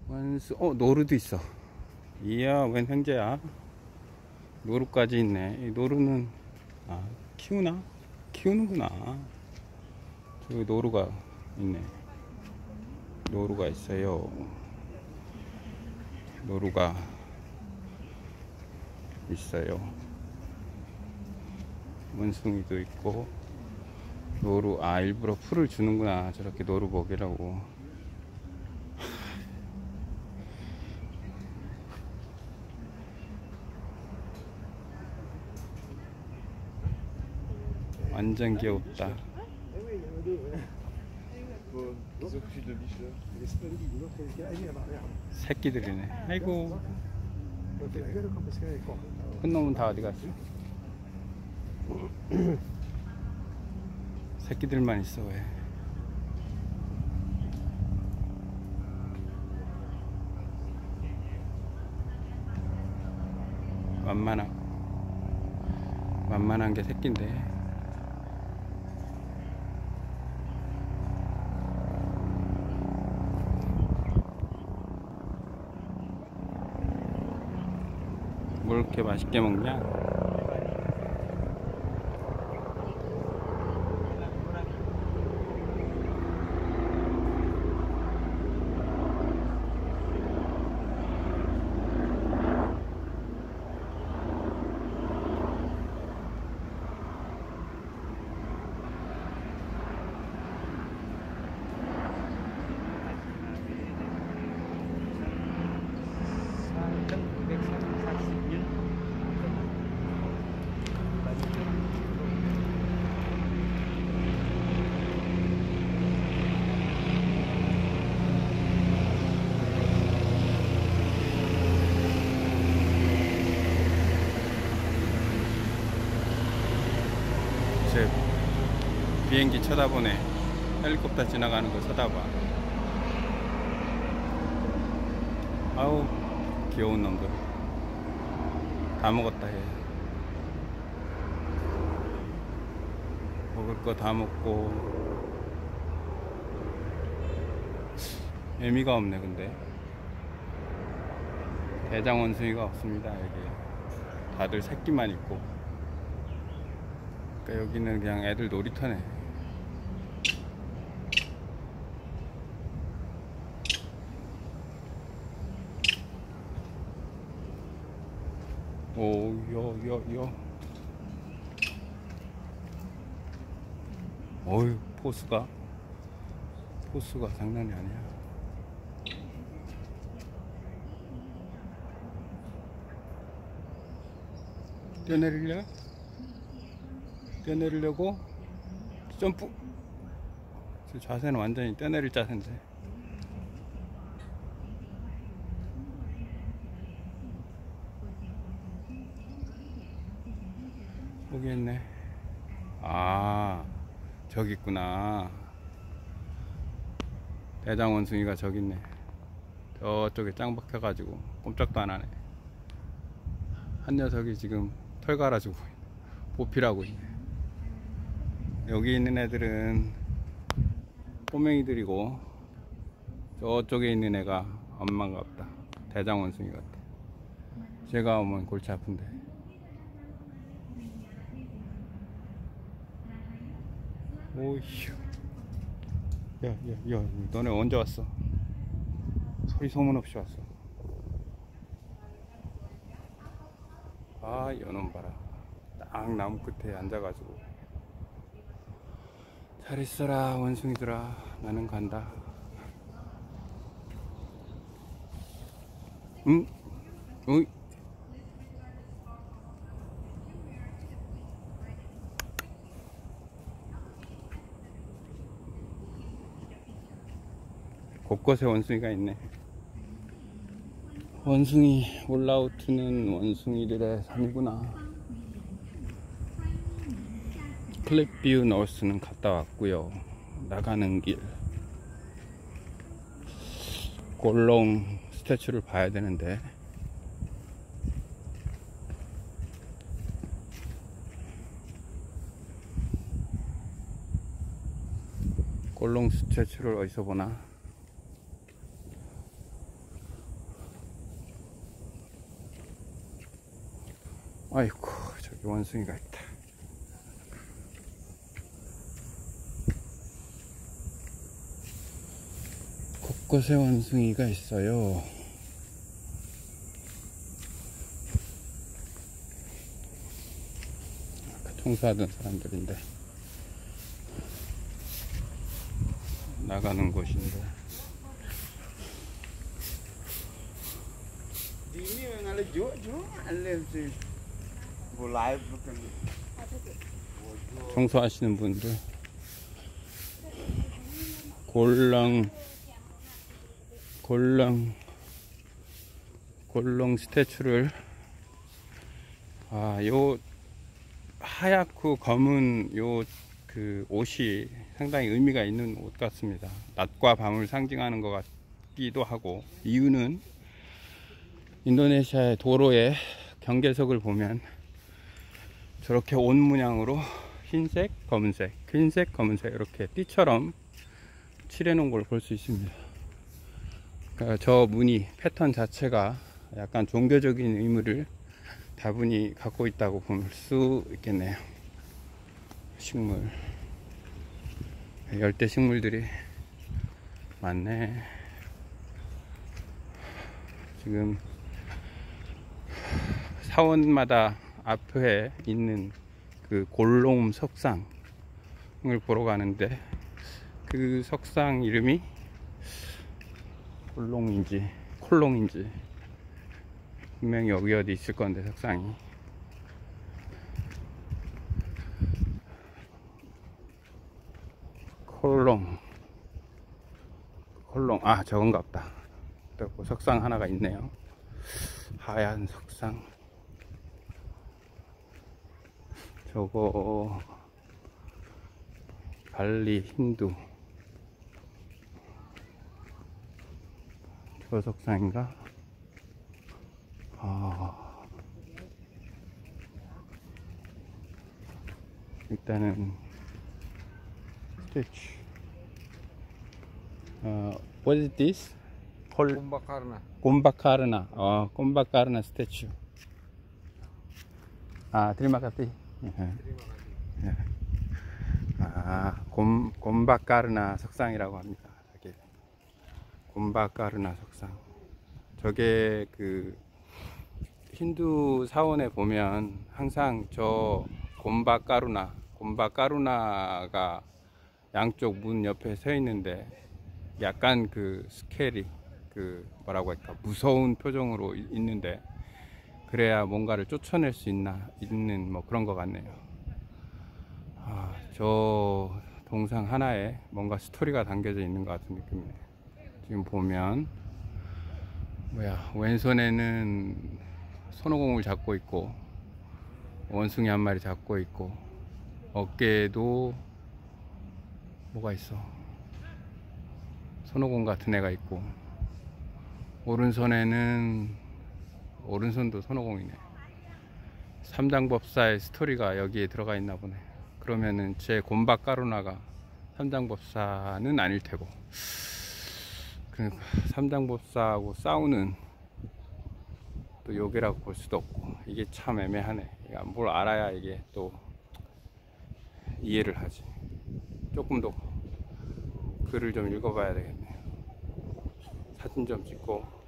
원수, 노루도 있어. 이야, 웬 횡재야. 노루까지 있네. 이 노루는, 키우나? 키우는구나. 저기 노루가 있네. 노루가 있어요. 노루가 있어요. 원숭이도 있고. 노루, 일부러 풀을 주는구나. 저렇게 노루 먹이라고. 완전 귀엽다. 새끼들이네. 아이고. 큰 놈은 다 어디 갔어? 새끼들만 있어. 왜? 만만한 게 새끼인데. 뭘 이렇게 맛있게 먹냐? 제 비행기 쳐다보네. 헬리콥터 지나가는 거 쳐다봐. 아우, 귀여운 놈들. 다 먹었다 얘. 먹을 거 다 먹고. 의미가 없네. 근데 대장 원숭이가 없습니다. 여기 다들 새끼만 있고. 그러니까 여기는 그냥 애들 놀이터네. 오, 요. 어휴, 포수가 장난이 아니야. 뛰어내리려고 점프. 저 자세는 완전히 뛰어내릴 자세인데. 여기 있네. 저기 있구나. 대장 원숭이가 저기 있네. 저쪽에 짱 박혀가지고 꼼짝도 안 하네. 한 녀석이 지금 털 갈아주고 보필하고 있네. 여기 있는 애들은 꼬맹이들이고, 저쪽에 있는 애가 엄마인가 보다. 대장 원숭이 같아. 제가 오면 골치 아픈데. 오휴. 야, 너네 언제 왔어? 소리 소문 없이 왔어. 여놈 봐라. 딱 나무 끝에 앉아가지고. 잘 있어라 원숭이들아. 나는 간다. 어이. 곳곳에 원숭이가 있네. 원숭이 올라우트는 원숭이들의 삶이구나. 클립뷰 노스는 갔다 왔고요. 나가는 길 골롱 스태츄를 봐야 되는데. 골롱 스태츄를 어디서 보나? 아이고, 저기 원숭이가 있다. 곳곳에 원숭이가 있어요. 아까 청소하던 사람들인데 나가는 곳인데. 청소하시는 분들 골렁 스태츄를, 요 하얗고 검은 요 그 옷이 상당히 의미가 있는 옷 같습니다. 낮과 밤을 상징하는 것 같기도 하고, 이유는 인도네시아의 도로의 경계석을 보면 저렇게 옷 문양으로 흰색, 검은색 이렇게 띠처럼 칠해 놓은 걸 볼 수 있습니다. 그러니까 저 무늬 패턴 자체가 약간 종교적인 의미를 다분히 갖고 있다고 볼 수 있겠네요. 식물, 열대 식물들이 많네. 지금 사원마다 앞에 있는 그 골롱 석상을 보러 가는데, 그 석상 이름이 골롱인지 콜롱인지 분명히 여기 어디 있을 건데, 석상이. 콜롱, 저건가 보다. 또 석상 하나가 있네요. 하얀 석상. 저거 발리 힌두 저 석상인가? 일단은 스태츄. What is this? 곰바카르나. 곰바카르나 스태츄. terima kasih. 곰바카르나 석상이라고 합니다. 저게 곰바카르나 석상. 저게 그 힌두 사원에 보면 항상 저 곰바카루나가 양쪽 문 옆에 서 있는데, 약간 그 스케일이 그 뭐라고 할까, 무서운 표정으로 있는데, 그래야 뭔가를 쫓아낼 수 있는 뭐 그런 것 같네요. 저 동상 하나에 뭔가 스토리가 담겨져 있는 것 같은 느낌이네요. 지금 보면 왼손에는 손오공을 잡고 있고, 원숭이 한 마리 잡고 있고, 어깨에도 뭐가 있어, 손오공 같은 애가 있고, 오른손도 손오공이네. 삼장법사의 스토리가 여기에 들어가 있나 보네. 그러면은 제 곰바카루나가 삼장법사는 아닐 테고, 그 삼장법사하고 싸우는 또 요괴라고 볼 수도 없고, 이게 참 애매하네. 뭘 알아야 이게 또 이해를 하지. 조금 더 글을 좀 읽어봐야 되겠네요. 사진 좀 찍고